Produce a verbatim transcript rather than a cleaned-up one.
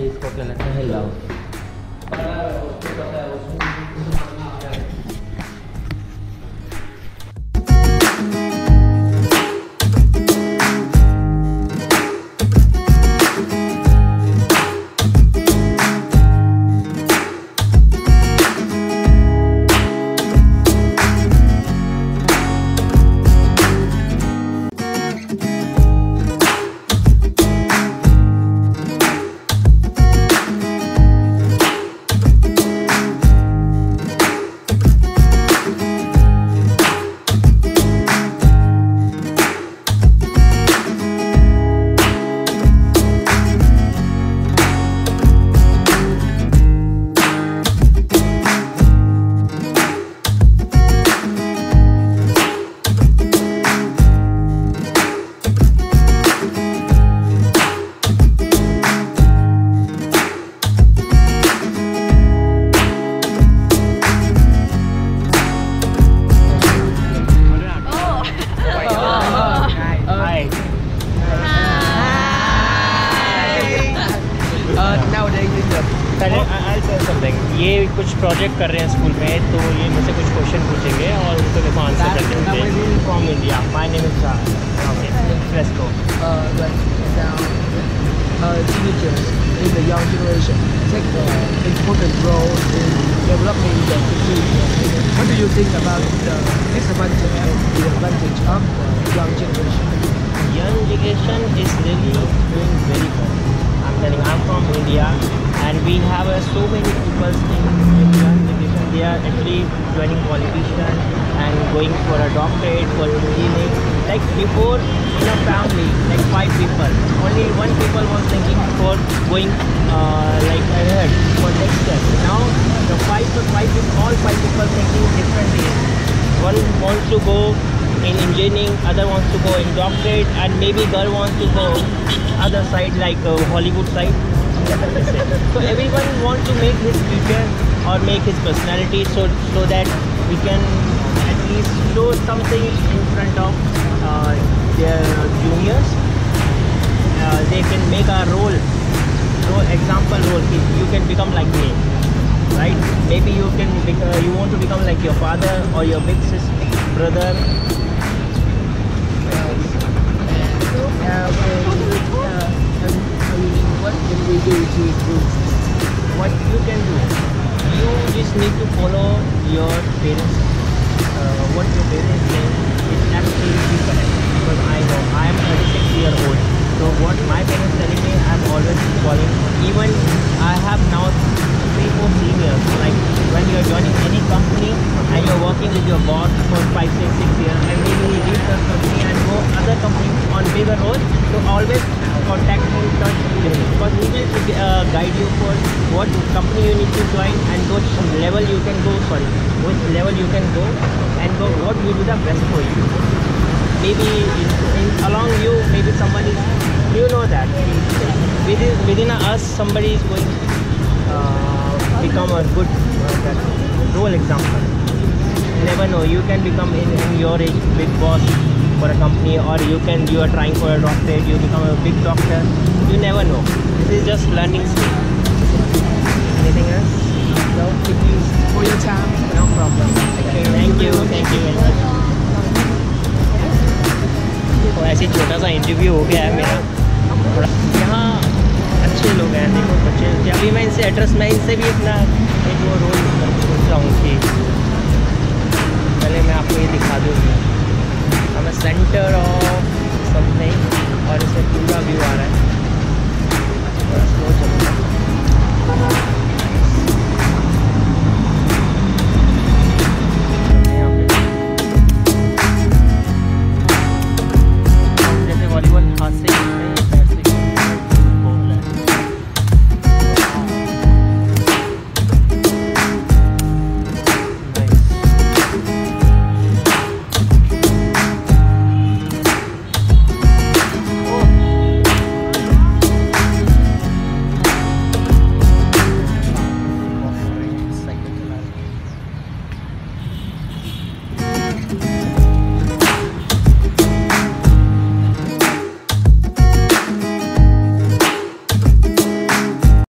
इसको क्या लगता है लव। ये कुछ प्रोजेक्ट कर रहे हैं स्कूल में, तो ये मुझसे कुछ क्वेश्चन पूछेंगे और उनको देखो आंसर करने होंगे। From India, my name is Shah. Okay, let's go. Teenagers in the young generation take an important role in developing the country. What do you think about the disadvantage and the advantage of the young generation? Young generation is really doing very well. I'm telling, I'm from India, and we have uh, so many people in, in young generation. They are actually joining politician and going for a doctorate, for engineering. Like before, in a family, like five people, only one people was thinking for going uh, like ahead for next step. Now the five to five people, all five people thinking differently. One wants to go in engineering, other wants to go in doctorate, and maybe girl wants to go other side like uh, Hollywood side. So everyone wants to make his future or make his personality, so so that we can at least show something in front of uh, their juniors. Uh, they can make a role, role example role. You can become like me, right? Maybe you can become, you want to become like your father or your big sister, brother. What can we do to improve? What you can do, you just need to follow your parents. Uh, what your parents say is absolutely correct, because I know I am thirty-six years old. So what my parents telling me, I am always following. Even I have now three, four seniors. Like when you are joining any company and you are working with your boss for five, six, six years, and maybe he leaves the company and go other company on bigger roles. So always contact him, touch him, because he will uh, guide you for what company you need to join and which level you can go. Sorry, which level you can go and go. What will be the best for you? Maybe in, in, along you, maybe somebody, you know that within within us somebody is going uh, become a good uh, role example. You never know. You can become in, in your age big boss for a company, or you can you are trying for a doctorate, you become a big doctor. You never know. This is just learning stage. Anything else? No, thank you for your time. No problem. Okay, thank you, thank you very much. तो ऐसे छोटा सा interview हो गया है मेरा। यहाँ अच्छे लोग हैं, देखो बच्चे। अभी मैं इनसे एड्रेस मैं इनसे भी अपना एक वो रोल सोच रहा हूँ कि पहले मैं आपको ये दिखा दूँगी। I'm a center of something और इसमें पूरा व्यू आ रहा है।